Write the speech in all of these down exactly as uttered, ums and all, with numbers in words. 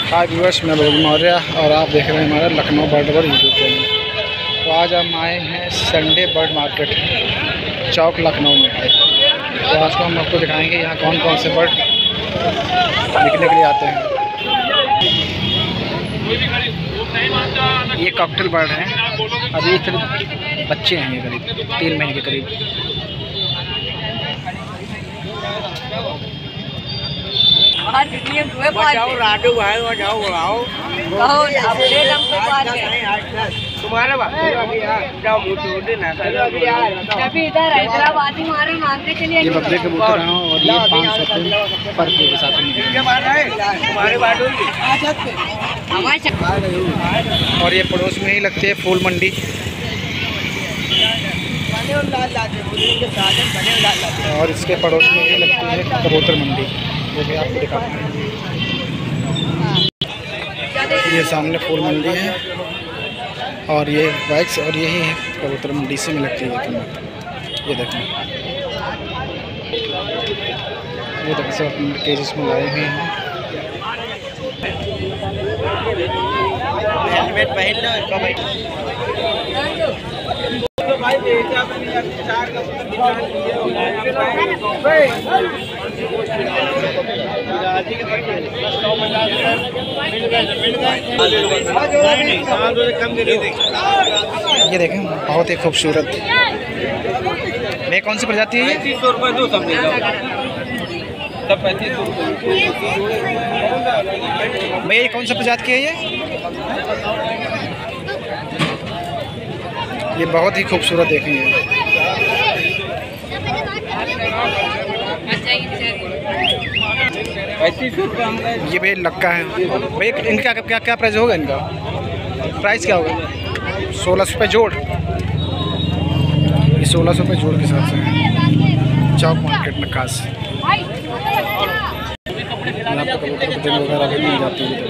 हाय viewers, मैं बबलू मौर्य और आप देख रहे हैं हमारा Lucknow bird lover YouTube channel. तो आज हम आए हैं Sunday bird market Chowk Lucknow में। तो आज को हम आपको दिखाएंगे यहाँ कौन कौन से बर्ड बिकने के लिए आते हैं। ये कॉकटेल बर्ड हैं, अभी सिर्फ बच्चे हैं, ये करीब तीन महीने के करीब। राजू भाई जाओ बुलाओ तुम्हारे इधर हैदराबादी मारे मांगते चलिए। ये बकरे के कबूतर हैं और ये पाँच सौ पर के साथ में। और ये पड़ोस में ही लगती है फूल मंडी, और इसके पड़ोस में ही लगती है कबूतर मंडी, जो भी आपको दिखाते हैं। ये सामने फूल मंडी है और ये बाइक्स, और यही है कबूतर मंडी से में लगती है कीमत। ये देखें, ये देखें सब अपने केजेस में लाए हुए हैं। हेलमेट पहन लो। ये देखें, बहुत ही खूबसूरत। मैं कौन सी प्रजाति है? पैंतीस सौ रुपये दो सब ले जाओ, सब पैंतीस सौ। भैया ये कौन सा प्रजाति की है? ये ये बहुत ही खूबसूरत देखें। पैंतीस सौ रुपये ये भैया लक्का है भैया, इनका क्या क्या प्राइस होगा? इनका प्राइस क्या होगा? सोलह सौ रुपये जोड़। ये सोलह सौ रुपये जोड़ के हिसाब से चौक मार्केट में खास वगैरह भी मिल जाती है।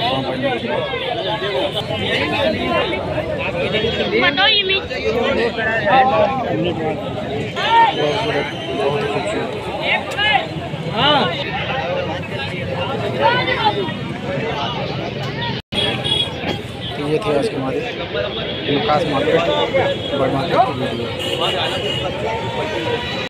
तो ये थे आज की हमारी खास मार्केट बर्ड मार्केट की वीडियो।